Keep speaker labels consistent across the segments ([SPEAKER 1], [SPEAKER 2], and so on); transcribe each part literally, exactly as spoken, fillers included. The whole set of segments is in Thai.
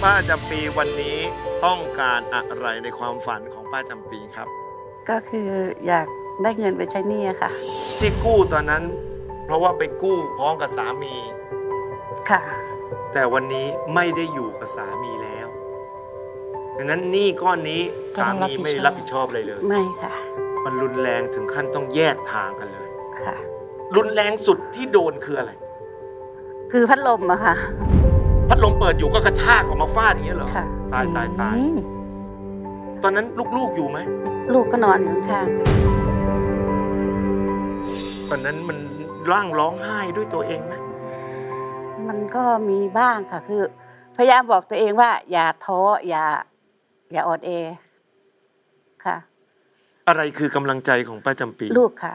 [SPEAKER 1] ป้าจำปีวันนี้ต้องการอะไรในความฝันของป้าจำปีครับ
[SPEAKER 2] ก็คืออยากได้เงินไปใช้หนี้ค่ะ
[SPEAKER 1] ที่กู้ตอนนั้นเพราะว่าไปกู้พร้อมกับสามี
[SPEAKER 2] ค่ะ
[SPEAKER 1] แต่วันนี้ไม่ได้อยู่กับสามีแล้วดังนั้นหนี้ก้อนนี้สามีไม่รับผิดชอบเลยเลย
[SPEAKER 2] ไม่ค่ะ
[SPEAKER 1] มันรุนแรงถึงขั้นต้องแยกทางกันเลย
[SPEAKER 2] ค่ะ
[SPEAKER 1] รุนแรงสุดที่โดนคืออะไร
[SPEAKER 2] คือพัดลมอะค่ะ
[SPEAKER 1] พัดลมเปิดอยู่ก็กระชากออกมาฟาดอย่างเงี้ยเหรอตายตายตายตอนนั้นลูกๆอยู่ไหม
[SPEAKER 2] ลูกก็นอนอยู่ข้าง
[SPEAKER 1] ๆตอนนั้นมันร่างร้องไห้ด้วยตัวเองไหม
[SPEAKER 2] มันก็มีบ้างค่ะคือพยายามบอกตัวเองว่าอย่าท้ออย่าอย่าอ่อนแอค่ะ
[SPEAKER 1] อะไรคือกำลังใจของป้าจำปี
[SPEAKER 2] ลูกค่ะ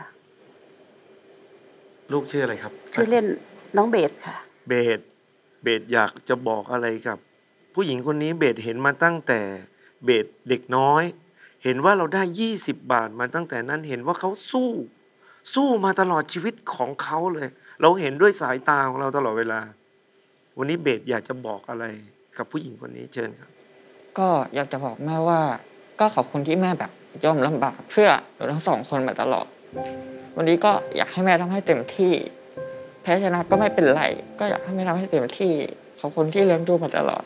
[SPEAKER 1] ลูกชื่ออะไรครับ
[SPEAKER 2] ชื่อเล่นน้องเบสค่ะ
[SPEAKER 1] เบสเบสอยากจะบอกอะไรกับผู้หญิงคนนี้เบสเห็นมาตั้งแต่เบสเด็กน้อยเห็นว่าเราได้ยี่สิบบาทมาตั้งแต่นั้นเห็นว่าเขาสู้สู้มาตลอดชีวิตของเขาเลยเราเห็นด้วยสายตาของเราตลอดเวลาวันนี้เบสอยากจะบอกอะไรกับผู้หญิงคนนี้เชิญครับ
[SPEAKER 3] ก็อยากจะบอกแม่ว่าก็ขอบคุณที่แม่แบบยอมลำบากเพื่อเราทั้งสองคนมาตลอดวันนี้ก็อยากให้แม่ทำให้เต็มที่แพ้ชนะก็ไม่เป็นไรก็อยากให้แม่ทำให้เต็มที่ขอบคุณที่เลี้ยงดูมาตลอด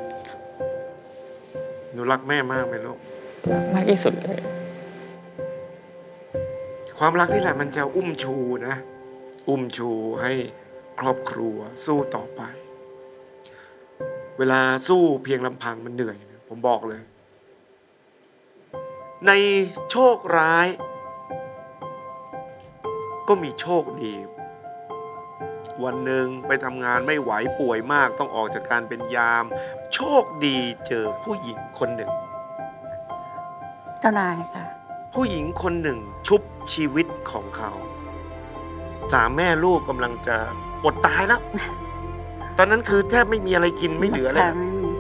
[SPEAKER 1] หนูรักแม่มากไหมลูก
[SPEAKER 3] มากที่สุดเลย
[SPEAKER 1] ความรักนี่แหละมันจะอุ้มชูนะอุ้มชูให้ครอบครัวสู้ต่อไปเวลาสู้เพียงลำพังมันเหนื่อยนะผมบอกเลยในโชคร้ายก็มีโชคดีวันหนึ่งไปทำงานไม่ไหวป่วยมากต้องออกจากการเป็นยามโชคดีเจอผู้หญิงคนหนึ่ง
[SPEAKER 2] เจ้านายค่ะ
[SPEAKER 1] ผู้หญิงคนหนึ่งชุบชีวิตของเขาสามแม่ลูกกำลังจะอดตายแล้วตอนนั้นคือแทบไม่มีอะไรกินไม่เหลือเลย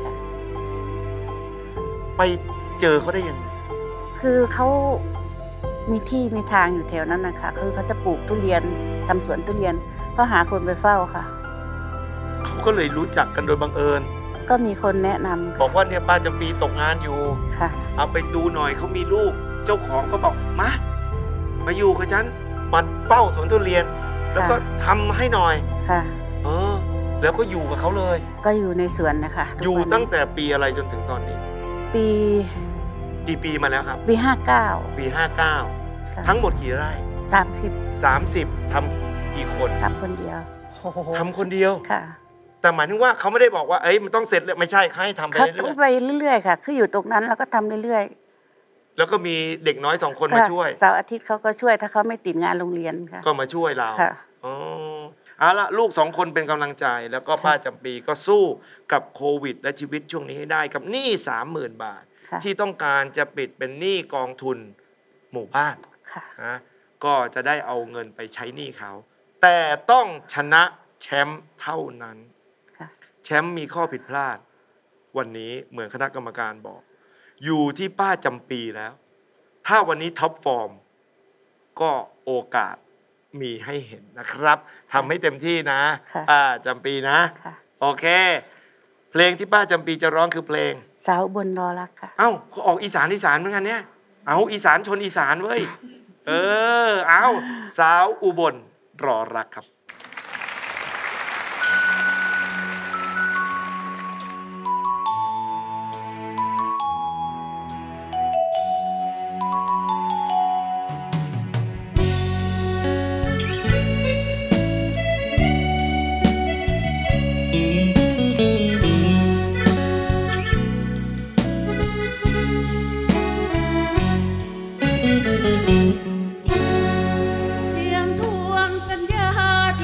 [SPEAKER 1] ไปเจอเขาได้ยังไง
[SPEAKER 2] คือเขามีที่มีทางอยู่แถวนั้นนะคะคือเขาจะปลูกทุเรียนทำสวนทุเรียนเขาหาคนไปเฝ้าค่ะ
[SPEAKER 1] เขาก็เลยรู้จักกันโดยบังเอิญ
[SPEAKER 2] ก็มีคนแนะนำ
[SPEAKER 1] บอกว่าเนี่ยป้าจำปีตกงานอยู่
[SPEAKER 2] ค่ะ
[SPEAKER 1] เอาไปดูหน่อยเขามีลูกเจ้าของก็บอกมามาอยู่กับฉันมาเฝ้าสวนทุเรียนแล้วก็ทำให้หน่อย
[SPEAKER 2] ค่ะ
[SPEAKER 1] เออแล้วก็อยู่กับเขาเลย
[SPEAKER 2] ก็อยู่ในสวนนะคะ
[SPEAKER 1] อยู่ตั้งแต่ปีอะไรจนถึงตอนนี้
[SPEAKER 2] ปี
[SPEAKER 1] กี่ปีมาแล้วครับ
[SPEAKER 2] ปีห้าเก้า
[SPEAKER 1] ปีห้าเก้าทั้งหมดกี่ไร่
[SPEAKER 2] สามสิบ
[SPEAKER 1] สามสิบทำกี่คน
[SPEAKER 2] ทำคนเดียว
[SPEAKER 1] ทำคนเดียว
[SPEAKER 2] ค่ะ
[SPEAKER 1] แต่หมายถึงว่าเขาไม่ได้บอกว่าเอ้ยมันต้องเสร็จเลยไม่ใช่เขาให้ทำไปเรื่อยๆ
[SPEAKER 2] เขาไปเรื่อยๆค่ะคืออยู่ตรงนั้นแล้วก็ทำเรื่อย
[SPEAKER 1] ๆแล้วก็มีเด็กน้อยสองคนมาช่วย
[SPEAKER 2] เสาร์อาทิตย์เขาก็ช่วยถ้าเขาไม่ติดงานโรงเรียนค่ะ
[SPEAKER 1] ก็มาช่วยเรา
[SPEAKER 2] ค่ะ
[SPEAKER 1] อ๋อเอาละลูกสองคนเป็นกำลังใจแล้วก็ป้าจำปีก็สู้กับโควิดและชีวิตช่วงนี้ให้ได้กับหนี้สามหมื่นบาทที่ต้องการจะปิดเป็นหนี้กองทุนหมู่บ้านนะก็จะได้เอาเงินไปใช้หนี้เขาแต่ต้องชนะแชมป์เท่านั้นแชมป์มีข้อผิดพลาดวันนี้เหมือนคณะกรรมการบอกอยู่ที่ป้าจำปีแล้วถ้าวันนี้ท็อปฟอร์มก็โอกาสมีให้เห็นนะครับทำให้เต็มที่นะป้าจำปีนะโอเคเพลงที่ป้าจำปีจะร้องคือเพลง
[SPEAKER 2] สาวบนรอรักค่ะ
[SPEAKER 1] เอ้าเขาออกอีสานอีสานเหมือนกันเนี่ยเอาอีสานชนอีสานเว้ยเออเอาสาวอุบลรอรักครับ
[SPEAKER 4] เสียงทวงสัญญา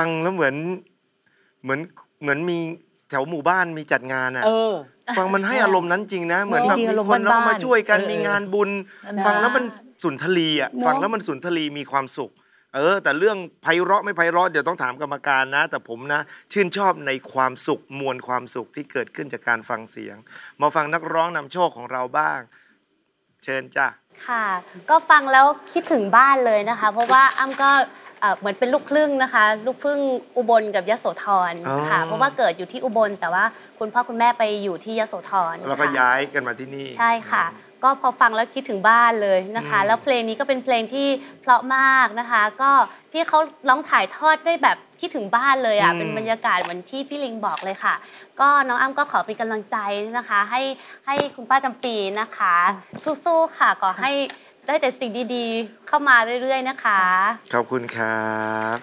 [SPEAKER 1] ฟังแล้วเหมือนเหมือนเหมือนมีแถวหมู่บ้านมีจัดงานอ่ะฟังมันให้อารมณ์นั้นจริงนะเหมือนแบบมีคนแล้วมาช่วยกันมีงานบุญฟังแล้วมันสุนทรีอ่ะฟังแล้วมันสุนทรีมีความสุขเออแต่เรื่องไพเราะไม่ไพเราะเดี๋ยวต้องถามกรรมการนะแต่ผมนะชื่นชอบในความสุขมวลความสุขที่เกิดขึ้นจากการฟังเสียงมาฟังนักร้องนำโชคของเราบ้างเชิญจ้ะ
[SPEAKER 4] ค่ะก็ฟังแล้วคิดถึงบ้านเลยนะคะเพราะว่าอ้ำก็เหมือนเป็นลูกครึ่งนะคะลูกครึ่งอุบลกับยโสธรค่ะเพราะว่าเกิดอยู่ที่อุบลแต่ว่าคุณพ่อคุณแม่ไปอยู่ที่ยโสธร
[SPEAKER 1] แล้วก็ย้ายกันมาที่นี่
[SPEAKER 4] ใช่ค่ะก็พอฟังแล้วคิดถึงบ้านเลยนะคะแล้วเพลงนี้ก็เป็นเพลงที่เพราะมากนะคะก็พี่เขาร้องถ่ายทอดได้แบบคิดถึงบ้านเลยอ่ะเป็นบรรยากาศเหมือนที่พี่ลิงบอกเลยค่ะก็น้องอ้ำก็ขอเป็นกำลังใจนะคะให้ให้คุณป้าจำปีนะคะสู้ๆค่ะขอให้ได้แต่สิ่งดีๆเข้ามาเรื่อยๆนะคะ
[SPEAKER 1] ขอบคุณครับ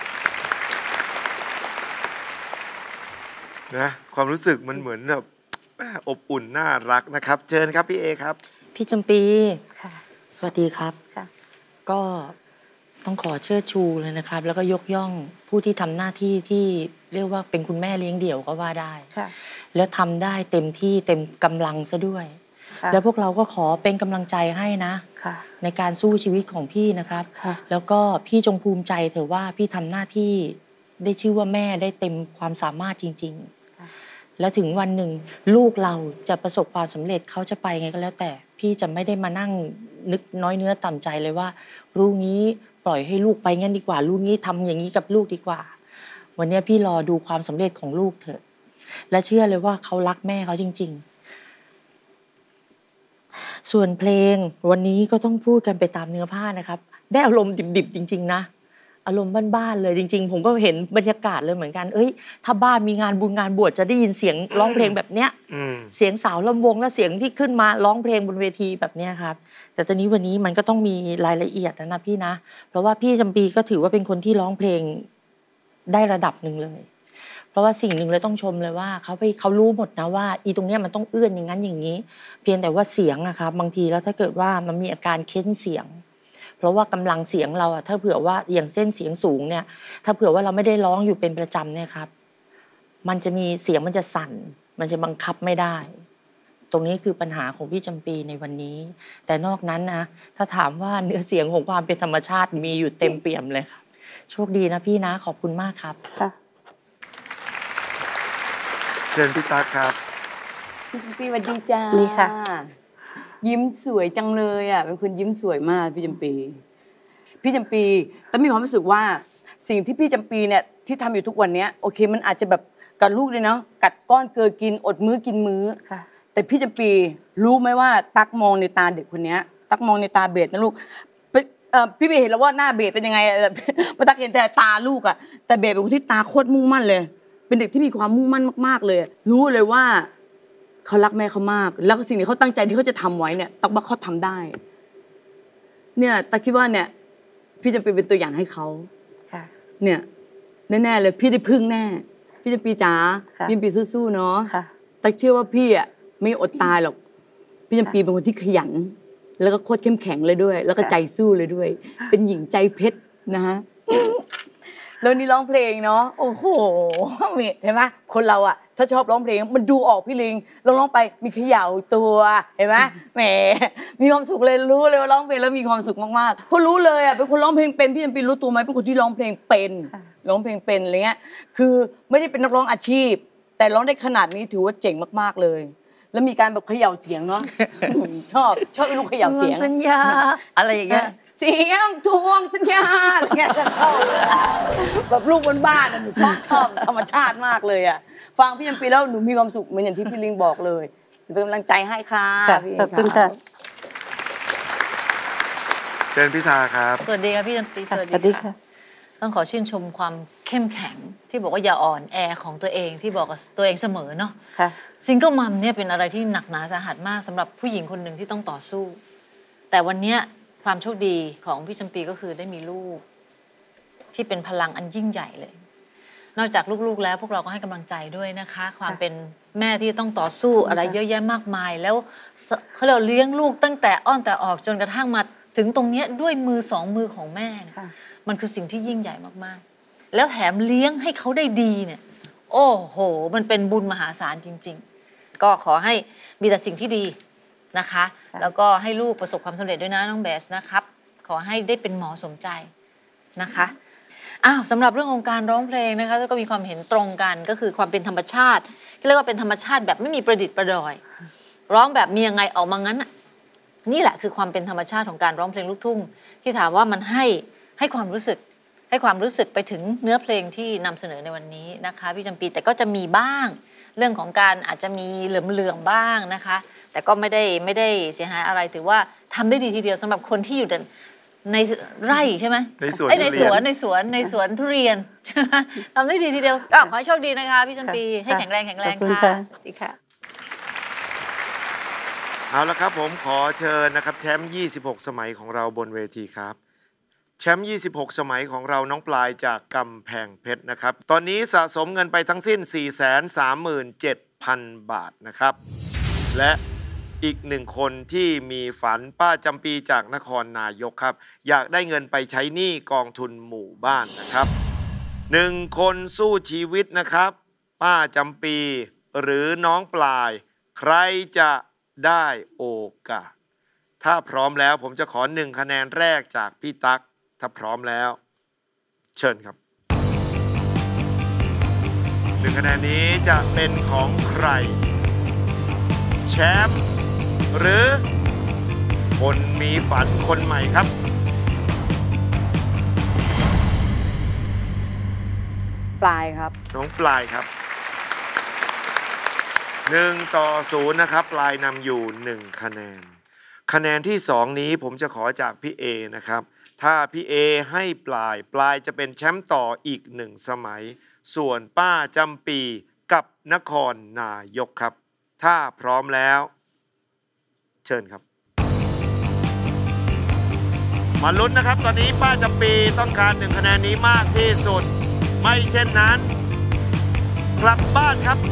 [SPEAKER 1] นะความรู้สึกมันเหมือนแบบอบอุ่นน่ารักนะครับเชิญครับพี่เอครับ
[SPEAKER 5] พี่จำปีค่ะสวัสดีครับค่ะก็ต้องขอเชิดชูเลยนะครับแล้วก็ยกย่องผู้ที่ทำหน้าที่ที่เรียกว่าเป็นคุณแม่เลี้ยงเดี่ยวก็ว่าได้ค่ะแล้วทำได้เต็มที่เต็มกำลังซะด้วยแล้วพวกเราก็ขอเป็นกำลังใจให้นะในการสู้ชีวิตของพี่นะครับแล้วก็พี่จงภูมิใจเถอะว่าพี่ทำหน้าที่ได้ชื่อว่าแม่ได้เต็มความสามารถจริงๆแล้วถึงวันหนึ่งลูกเราจะประสบความสำเร็จเขาจะไปไงก็แล้วแต่พี่จะไม่ได้มานั่งนึกน้อยเนื้อต่ำใจเลยว่าลูกนี้ปล่อยให้ลูกไปงั้นดีกว่าลูกนี้ทำอย่างนี้กับลูกดีกว่าวันนี้พี่รอดูความสำเร็จของลูกเถอะและเชื่อเลยว่าเขารักแม่เขาจริงๆส่วนเพลงวันนี้ก็ต้องพูดกันไปตามเนื้อผ้านะครับได้อารมณ์ดิบๆจริงๆนะอารมณ์บ้านๆเลยจริงๆผมก็เห็นบรรยากาศเลยเหมือนกันเอ้ยถ้าบ้านมีงานบุญงานบวชจะได้ยินเสียงร้องเพลงแบบเนี้ยเสียงสาวลำวงและเสียงที่ขึ้นมาร้องเพลงบนเวทีแบบเนี้ยครับแต่ตอนนี้วันนี้มันก็ต้องมีรายละเอียดนะนะพี่นะเพราะว่าพี่จำปีก็ถือว่าเป็นคนที่ร้องเพลงได้ระดับหนึ่งเลยเพราะว่าสิ่งหนึ่งเลยต้องชมเลยว่าเขาไปเขารู้หมดนะว่าอีตรงเนี้ยมันต้องเอื้อนอย่างนั้นอย่างนี้เพียงแต่ว่าเสียงอะครับบางทีแล้วถ้าเกิดว่ามันมีอาการเค้นเสียงเพราะว่ากำลังเสียงเราอะถ้าเผื่อว่าอย่างเส้นเสียงสูงเนี่ยถ้าเผื่อว่าเราไม่ได้ร้องอยู่เป็นประจำเนี่ยครับมันจะมีเสียงมันจะสั่นมันจะบังคับไม่ได้ตรงนี้คือปัญหาของพี่จำปีในวันนี้แต่นอกนั้นนะถ้าถามว่าเนื้อเสียงของความเป็นธรรมชาติมีอยู่เต็มเปี่ยมเลยครับโชคดีนะพี่นะขอบคุณมากครับค่ะ
[SPEAKER 1] เชิญพี่ตาครับ
[SPEAKER 6] พี่จำปีสวัสดีจ้า
[SPEAKER 2] นี่ค่ะ
[SPEAKER 6] ยิ้มสวยจังเลยอ่ะเป็นคนยิ้มสวยมากพี่จำปีพี่จำปีแต่มีความรู้สึกว่าสิ่งที่พี่จำปีเนี่ยที่ทำอยู่ทุกวันนี้โอเคมันอาจจะแบบกัดลูกเลยเนาะกัดก้อนเกลือกินอดมื้อกินมื้อค่ะแต่พี่จำปีรู้ไหมว่าตักมองในตาเด็กคนนี้ตักมองในตาเบสนะลูกพี่เบสเห็นแล้วว่าหน้าเบสเป็นยังไงพอตักเห็นแต่ตาลูกอ่ะแต่เบสเป็นคนที่ตาโคตรมุ่งมั่นเลยเป็นเด็กที่มีความมุ่งมั่นมากๆเลยรู้เลยว่าเขารักแม่เขามากแล้วสิ่งที่เขาตั้งใจที่เขาจะทำไว้เนี่ยตักว่าเขาทำได้เนี่ยตักคิดว่าเนี่ยพี่จะเป็นตัวอย่างให้เขาเนี่ยแน่ๆเลยพี่ได้พึ่งแน่พี่จะปีจ๋าพี่ปีสู้ๆเนาะตักเชื่อว่าพี่อ่ะไม่อดตายหรอกพี่จำปีเป็นคนที่ขยันแล้วก็โคตรเข้มแข็งเลยด้วยแล้วก็ใจสู้เลยด้วยเป็นหญิงใจเพชรนะฮะแล้วนี่ร้องเพลงเนาะโอ้โหเห็นไหมคนเราอะถ้าชอบร้องเพลงมันดูออกพี่ลิงร้องร้องไปมีเขย่าตัวเห็นไหมแหมมีความสุขเลยรู้เลยว่าร้องเพลงแล้วมีความสุขมากๆเพราะรู้เลยอะเป็นคนร้องเพลงเป็นพี่จำปีรู้ตัวไหมเป็นคนที่ร้องเพลงเป็นร้องเพลงเป็นอะไรเงี้ยคือไม่ได้เป็นนักร้องอาชีพแต่ร้องได้ขนาดนี้ถือว่าเจ๋งมากๆเลยแล้วมีการแบบเขย่าเสียงเนาะชอบชอบลูกเขย่าเสียง
[SPEAKER 5] สัญญาอะไรอย่างเงี้ย
[SPEAKER 6] เสียงทวงสัญญาอะไรเงี้ยชอบแบบลูกบนบ้านหนูชอบชอบธรรมชาติมากเลยอ่ะฟังพี่จำปีแล้วหนูมีความสุขเหมือนอย่างที่พี่ลิงบอกเลยเป็นกำลังใจให้ค่ะ
[SPEAKER 2] ขอบคุณค่ะ
[SPEAKER 1] เชิญพี่ทาครับ
[SPEAKER 7] สวัสดีค่ะพี่จำปีสวัสดีค่ะต้องขอชื่นชมความเข้มแข็งที่บอกว่าอย่าอ่อนแอของตัวเองที่บอกกับตัวเองเสมอเนาะซิงเกิลมัมเนี่ยเป็นอะไรที่หนักหนาสาหัสมากสำหรับผู้หญิงคนหนึ่งที่ต้องต่อสู้แต่วันนี้ความโชคดีของพี่จำปีก็คือได้มีลูกที่เป็นพลังอันยิ่งใหญ่เลยนอกจากลูกๆแล้วพวกเราก็ให้กำลังใจด้วยนะคะความเป็นแม่ที่ต้องต่อสู้อะไรเยอะแยะมากมายแล้วเขาเรียกเลี้ยงลูกตั้งแต่อ้อนแต่ออกจนกระทั่งมาถึงตรงนี้ด้วยมือสองมือของแม่มันคือสิ่งที่ยิ่งใหญ่มากๆแล้วแถมเลี้ยงให้เขาได้ดีเนี่ยโอ้โหมันเป็นบุญมหาศาลจริงๆก็ขอให้มีแต่สิ่งที่ดีนะคะแล้วก็ให้ลูกประสบความสำเร็จด้วยนะน้องเบสนะครับขอให้ได้เป็นหมอสมใจนะคะอ้าวสำหรับเรื่องของการร้องเพลงนะคะก็มีความเห็นตรงกันก็คือความเป็นธรรมชาติเรียกว่าเป็นธรรมชาติแบบไม่มีประดิษฐ์ประดอยร้องแบบมียังไงออกมางั้นนี่แหละคือความเป็นธรรมชาติของการร้องเพลงลูกทุ่งที่ถามว่ามันให้ให้ความรู้สึกให้ความรู้สึกไปถึงเนื้อเพลงที่นำเสนอในวันนี้นะคะพี่จำปีแต่ก็จะมีบ้างเรื่องของการอาจจะมีเหลื่อมๆบ้างนะคะแต่ก็ไม่ได้ไม่ได้เสียหายอะไรถือว่าทำได้ดีทีเดียวสำหรับคนที่อยู่ในไร่ใช่ไหม
[SPEAKER 1] ในสวน
[SPEAKER 7] ในสวนในสวนในสวนทุเรียนทำได้ดีทีเดียวก็ขอให้โชคดีนะคะพี่จำปีให้แข็งแรงแข็งแรงค่ะสวัสดีค่ะ
[SPEAKER 1] เอาละครับผมขอเชิญนะครับแชมป์ยี่สิบหกสมัยของเราบนเวทีครับแชมป์ยี่สิบหกสมัยของเราน้องปลายจากกำแพงเพชรนะครับตอนนี้สะสมเงินไปทั้งสิ้น สี่แสนสามหมื่นเจ็ดพัน บาทนะครับและอีกหนึ่งคนที่มีฝันป้าจำปีจากนครนายกครับอยากได้เงินไปใช้หนี้กองทุนหมู่บ้านนะครับหนึ่งคนสู้ชีวิตนะครับป้าจำปีหรือน้องปลายใครจะได้โอกาสถ้าพร้อมแล้วผมจะขอหนึ่งคะแนนแรกจากพี่ตั๊กถ้าพร้อมแล้วเชิญครับหนึ่งคะแนนนี้จะเป็นของใครแชมป์หรือคนมีฝันคนใหม่ครับ
[SPEAKER 6] ปลายครับ
[SPEAKER 1] น้องปลายครับหนึ่งต่อศูนย์นะครับปลายนำอยู่หนึ่งคะแนนคะแนนที่สองนี้ผมจะขอจากพี่เอนะครับถ้าพี่เอให้ปลายปลายจะเป็นแชมป์ต่ออีกหนึ่งสมัยส่วนป้าจำปีกับนครนายกครับถ้าพร้อมแล้วเชิญครับมาลุ้นนะครับตอนนี้ป้าจำปีต้องการหนึ่งคะแนนนี้มากที่สุดไม่เช่นนั้นกลับบ้านครับ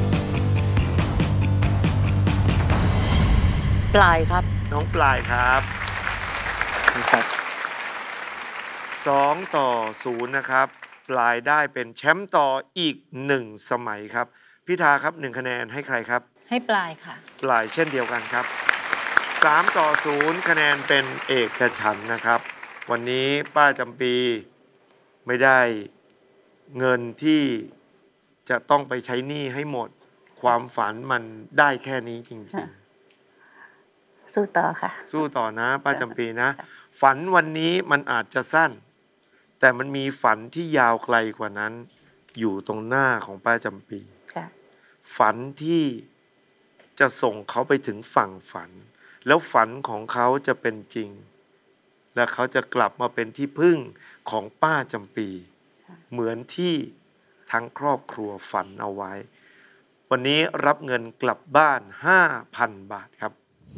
[SPEAKER 5] ปลายครับ
[SPEAKER 1] น้องปลายครับครับสองต่อศูนย์นะครับปลายได้เป็นแชมป์ต่ออีกหนึ่งสมัยครับพิธาครับหนึ่งคะแนนให้ใครครับ
[SPEAKER 7] ให้ปลายค่ะ
[SPEAKER 1] ปลายเช่นเดียวกันครับสามต่อศูนย์คะแนนเป็นเอกฉันท์นะครับวันนี้ป้าจำปีไม่ได้เงินที่จะต้องไปใช้หนี้ให้หมดความฝันมันได้แค่นี้จริงๆ
[SPEAKER 2] สู้ต่อค่ะ
[SPEAKER 1] สู้ต่อนะป้าจำปีนะฝันวันนี้มันอาจจะสั้นแต่มันมีฝันที่ยาวไกลกว่านั้นอยู่ตรงหน้าของป้าจำปีฝันที่จะส่งเขาไปถึงฝั่งฝันแล้วฝันของเขาจะเป็นจริงและเขาจะกลับมาเป็นที่พึ่งของป้าจำปีเหมือนที่ทั้งครอบครัวฝันเอาไว้วันนี้รับเงินกลับบ้าน ห้าพัน บาทครับ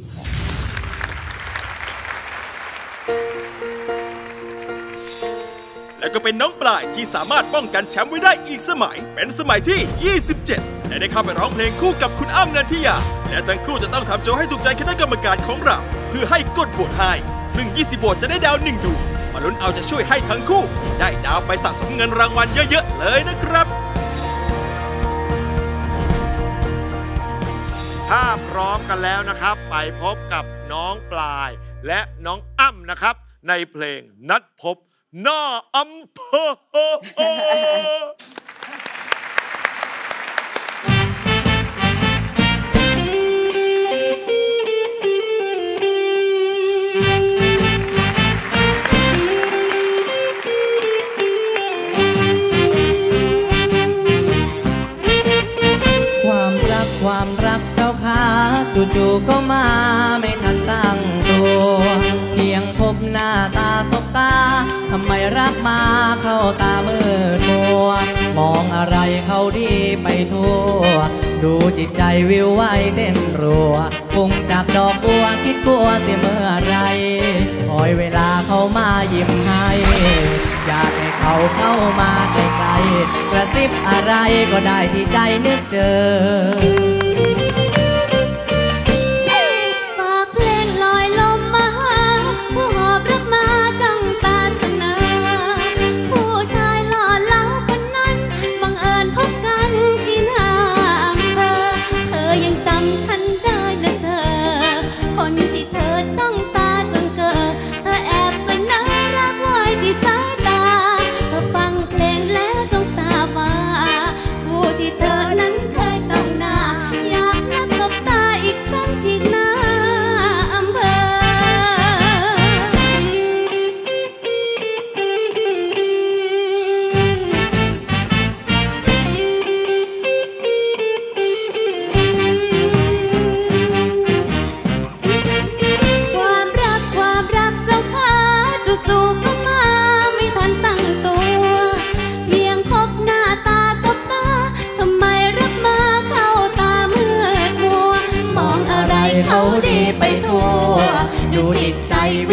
[SPEAKER 8] และก็เป็นน้องปลายที่สามารถป้องกันแชมป์ไว้ได้อีกสมัยเป็นสมัยที่ยี่สิบเจ็ดและได้เข้าไปร้องเพลงคู่กับคุณอ้ำนันทิยาและทั้งคู่จะต้องทำโจทย์ให้ถูกใจคณะกรรมการของเราเพื่อให้กดโหวตให้ซึ่งยี่สิบโหวตจะได้ดาวหนึ่งดวงมาลุ้นเอาจะช่วยให้ทั้งคู่ได้ดาวไปสะสมเงินรางวัลเยอะๆเลยนะครับ
[SPEAKER 1] ถ้าพร้อมกันแล้วนะครับไปพบกับน้องปลายและน้องอ้ำนะครับในเพลงนัดพบหน้าอำเภอ
[SPEAKER 9] ความรักความรักเจ้าขาจู่ๆก็มาไม่ทันตั้งตัวเพียงพบหน้าตาสบตาทำไมรักมาเข้าตามืดมัวมองอะไรเขาดีไปทั่วดูจิตใจวิวไหวเต้นรัวพุ่งจากดอกบัวคิดกลัวเสียเมื่อไรคอยเวลาเขามายิ้มให้อยากให้เขาเข้ามาใกล้ๆกระซิบอะไรก็ได้ที่ใจนึกเจอ
[SPEAKER 10] ฝากเพลงลอยลมมาหาผู้หอบรักมาจ้องตาเสนอผู้ชายหล่อเหลาคน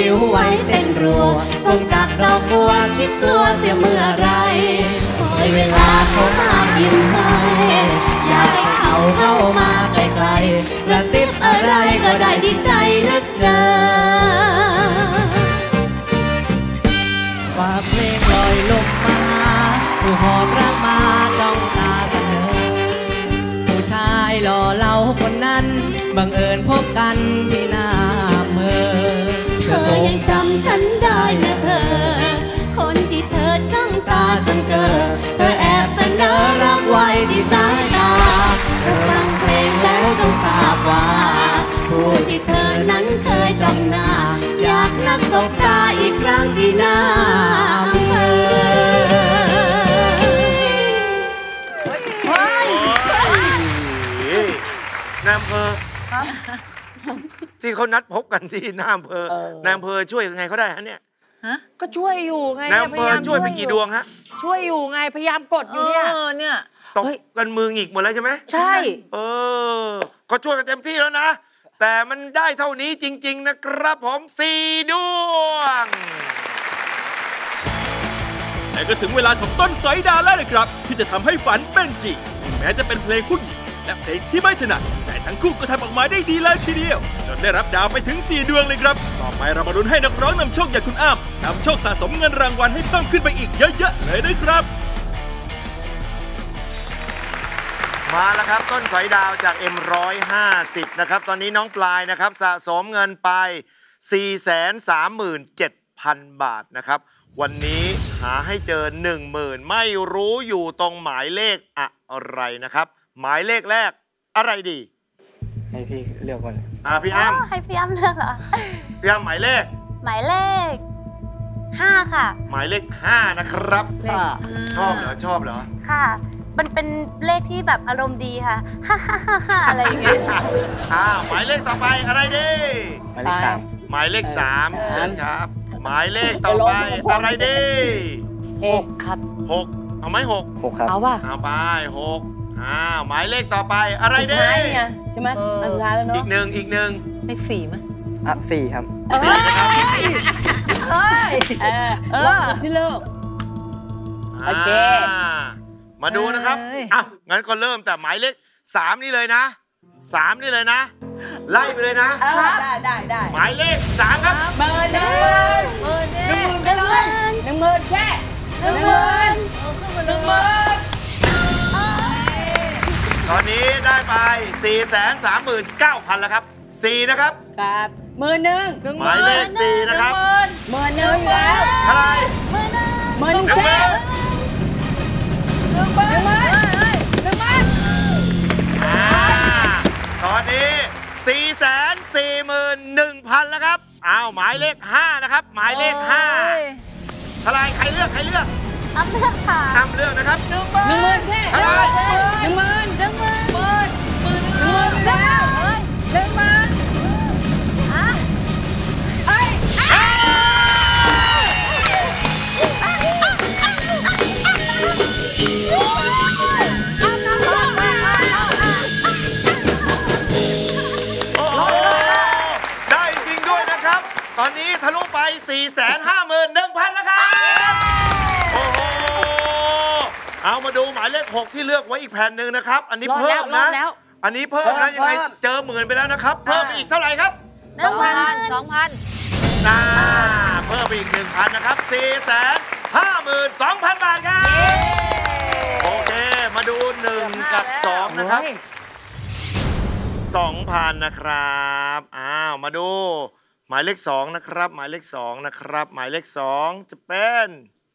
[SPEAKER 9] วิวไว้เต้นรัวคงจักเรากลัวคิดกลัวเสียเมื่อไรคอยเวลาเขามายิ้มให้อยากให้เขาเข้ามาใกล้ๆกระซิบอะไรก็ได้ที่ใจนึกเจอฝากเพลงลอยลมมาผู้หอบรักมาจ้องตาเสนอผู้ชายหล่อเหลาคนนั้นบังเอิญพบกันที่หน้าเมืองเธอยังจำฉันได้นะเธอคนที่เธอจ้องตาจนเกิดเธอแอบเสนอรักไว้ที่สายตาเธอฟังเพลงแล้วต้องทราบว่าผู้ที่เธอนั้นเคยจำหน้าอยากนัดสบตาอีกครั้งที่หน้าอำเภอ
[SPEAKER 1] นายอำเภอที่เขานัดพบกันที่หน้าอำเภอนายอำเภอช่วยยังไงเขาได้ฮะเนี่ย
[SPEAKER 5] ก็ช่วยอยู่ไง
[SPEAKER 1] นายอำเภอช่วยไปกี่ดวงฮะ
[SPEAKER 5] ช่วยอยู่ไงพยายามกดอยู่เนี่ย
[SPEAKER 7] เนี่ย
[SPEAKER 1] ตกกันมือหงิกหมดแล้วใช่ไหม
[SPEAKER 5] ใช่
[SPEAKER 1] เออก็ช่วยกันเต็มที่แล้วนะแต่มันได้เท่านี้จริงๆนะครับผมสี่ดวง
[SPEAKER 8] แต่ก็ถึงเวลาของต้นสอยดาวแล้วนะครับที่จะทำให้ฝันเป็นจริงถึงแม้จะเป็นเพลงผู้หญิงและเพลงที่ไม่ถนัดแต่ทั้งคู่ก็ทำออกมาได้ดีเลยทีเดียวจนได้รับดาวไปถึงสี่ดวงเลยครับต่อไปเรามาลุ้นให้นักร้องนำโชคอย่างคุณอ้ำนำโชคสะสมเงินรางวัลให้เพิ่มขึ้นไปอีกเยอะๆเลยนะครับ
[SPEAKER 1] มาแล้วครับต้นสอยดาวจาก เอ็ม หนึ่งร้อยห้าสิบ นะครับตอนนี้น้องปลายนะครับสะสมเงินไป สี่แสนสามหมื่นเจ็ดพัน บาทนะครับวันนี้หาให้เจอ หนึ่งหมื่น ไม่รู้อยู่ตรงหมายเลขอะไรนะครับหมายเลขแรกอะไรดี
[SPEAKER 3] ให้พี่เลือกก่อน
[SPEAKER 1] อ่าพี่อ้ำ
[SPEAKER 4] ให้พี่อ้ำเลือกเหรอ
[SPEAKER 1] พี่อ้ำหมายเลข
[SPEAKER 4] หมายเลขห้าค่ะ
[SPEAKER 1] หมายเลขห้านะครับชอบเหรอชอบเหรอ
[SPEAKER 4] ค่ะมันเป็นเลขที่แบบอารมณ์ดีค่ะฮ่าฮ่าฮ่าฮ่าอะไรอย่างเงี้ย
[SPEAKER 1] อ่าหมายเลขต่อไปอะไรดี
[SPEAKER 3] หมายเลขสาม
[SPEAKER 1] หมายเลขสามเชิญครับหมายเลขต่อไปอะไรดี
[SPEAKER 5] หกครับ
[SPEAKER 1] หกเอาไหมหก
[SPEAKER 3] หกครับ
[SPEAKER 5] เอาป่ะ
[SPEAKER 1] เอาไปหกอ้าวหมายเลขต่อไปอะไรดี
[SPEAKER 6] ใช่ไหมอันสุดท้ายแล้วเนาะ
[SPEAKER 1] อีกหนึ่งอีกหนึ่ง
[SPEAKER 7] เลขสี่ไหม
[SPEAKER 3] อ่ะสี่ครับ
[SPEAKER 1] สี่นะครับ
[SPEAKER 6] เฮ้ยเออเออที่เลิก
[SPEAKER 1] โอเคมาดูนะครับอ้าวงั้นก็เริ่มแต่หมายเลขสามนี่เลยนะสามนี่เลยนะไล่ไปเลยนะ
[SPEAKER 6] ได้ได้ได้
[SPEAKER 1] หมายเลขสามครับ
[SPEAKER 6] เบอร์หนึ่งหมื่นหนึ่งหมื่นกันเลยหนึ่งหมื่นแค่หนึ่งหมื่นหนึ่งหมื่น
[SPEAKER 1] ตอนนี้ได้ไป สี่แสนสามหมื่นเก้าพัน แล้วครับสี่นะครับ
[SPEAKER 6] ครับหมื่นหนึ่ง
[SPEAKER 1] หมายเลขสี่นะครับ
[SPEAKER 6] หมื่นหนึ่งแล้ว
[SPEAKER 1] เท่าไหร่
[SPEAKER 6] หมื่นหนึ่งหมื่นหนึ่งแค่หนึ่งหมื่นหนึ่งหมื่นหนึ่งหมื่น
[SPEAKER 1] ตอนนี้ สี่แสนสี่หมื่นหนึ่งพัน แล้วครับอ้าวหมายเลขห้านะครับหมายเลขห้าเท่าไหร่ใครเลือกใครเลือก
[SPEAKER 4] อ้ำเลือกค่ะ
[SPEAKER 1] อ้ำเลือกนะครับ
[SPEAKER 6] หนึ่งหมื่นแค่
[SPEAKER 1] เท่าไหร่
[SPEAKER 6] หนึ่งหมื่นหนึ่งหมื่นหมื่นหมื่นหมื่นแล้วหนึ่งหมื่นอ่ะเอ้ย
[SPEAKER 1] ได้จริงด้วยนะครับตอนนี้ทะลุไป สี่แสนห้าหมื่นหนึ่งพัน แล้วครับโอ้โหเอามาดูหมายเลขหกที่เลือกไว้อีกแผ่นหนึ่งนะครับอันนี้เพิ่มนะอันนี้เพิ่มนะยังไงเจอหมื่นไปแล้วนะครับเพิ่มไปอีกเท่าไหร่ครับ
[SPEAKER 7] สองพันสองพัน
[SPEAKER 1] น่าเพิ่มไปอีกหนึ่งพันนะครับสี่แสนห้าหมื่นสองพันบาทครับโอเคมาดูหนึ่งกับสองนะครับสองพันนะครับอ้าวมาดูหมายเลขสองนะครับหมายเลขสองนะครับหมายเลขสองจะเป็น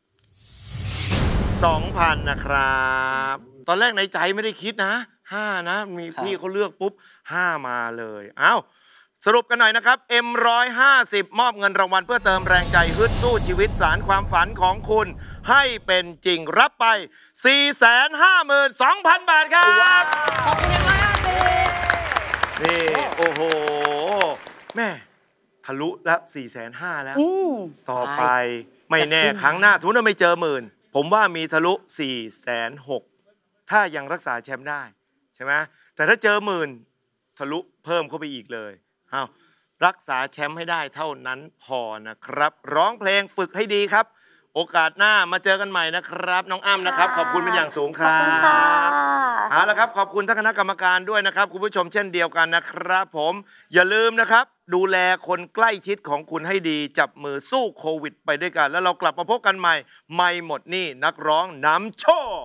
[SPEAKER 1] สองพันนะครับตอนแรกในใจไม่ได้คิดนะห้านะมีพี่เขาเลือกปุ๊บห้ามาเลยอ้าวสรุปกันหน่อยนะครับ เอ็ม หนึ่งร้อยห้าสิบ มอบเงินรางวัลเพื่อเติมแรงใจฮึดสู้ชีวิตสารความฝันของคุณให้เป็นจริงรับไป สี่แสนห้าหมื่นสองพัน บาทครับ
[SPEAKER 6] ขอบคุณมาก
[SPEAKER 1] นี่โอ้โหแม่ทะลุแล้วสี่แสนห้าแล้วต่อไปไม่แน่ครั้งหน้าทุนไม่เจอหมื่นผมว่ามีทะลุสี่แสนหกถ้ายังรักษาแชมป์ได้ใช่ไหมแต่ถ้าเจอหมื่นทะลุเพิ่มเข้าไปอีกเลยอ้าวรักษาแชมป์ให้ได้เท่านั้นพอนะครับร้องเพลงฝึกให้ดีครับโอกาสหน้ามาเจอกันใหม่นะครับน้องอ้ำนะครับขอบคุณเป็นอย่างสูงครับเอาละครับขอบคุณท่านคณะกรรมการด้วยนะครับคุณผู้ชมเช่นเดียวกันนะครับผมอย่าลืมนะครับดูแลคนใกล้ชิดของคุณให้ดีจับมือสู้โควิดไปด้วยกันแล้วเรากลับมาพบกันใหม่ไม่หมดนี่นักร้องนำโชค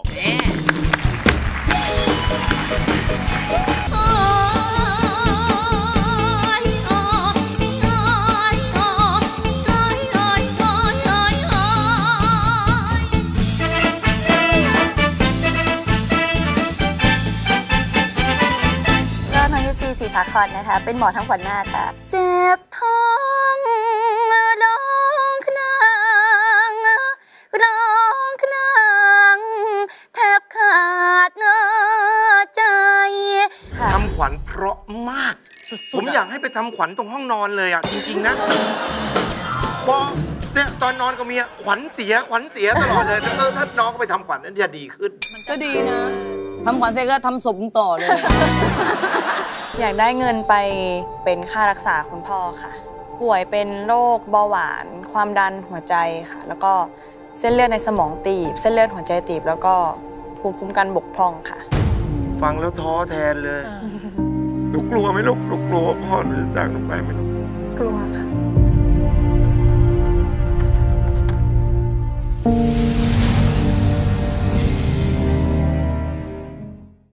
[SPEAKER 11] ศรีสาครนะคะเป็นหมอทางขวัญหน้าค่ะเจ็บท้องร้องขนางร้องขนางแทบขาดเนื้อใจ
[SPEAKER 1] ทำขวัญเพราะมากผมอยากให้ไปทำขวัญตรงห้องนอนเลยอ่ะจริงๆนะพอเนี่ยตอนนอนก็มีขวัญเสียขวัญเสียตลอดเลยเออถ้าน้องก็ไปทำขวัญนั้นจะดีขึ้น
[SPEAKER 6] ก็ดีนะทำขวัญเสร็จก็ทำศพต่อเลย
[SPEAKER 12] อยากได้เงินไปเป็นค่ารักษาคุณพ่อค่ะป่วยเป็นโรคเบาหวานความดันหัวใจค่ะแล้วก็เส้นเลือดในสมองตีบเส้นเลือดหัวใจตีบแล้วก็ภูมิคุ้มกันบกพร่องค่ะ
[SPEAKER 1] ฟังแล้วท้อแทนเลยหนูกลัวไหมลูกหนูกลัวพ่อหนูจะจากหนูไปไหมลูก
[SPEAKER 12] กลัวค่ะ